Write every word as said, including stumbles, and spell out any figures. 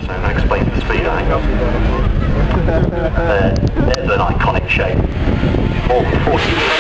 so that explains the speed, I think. They're, they're an iconic shape. More than forty years.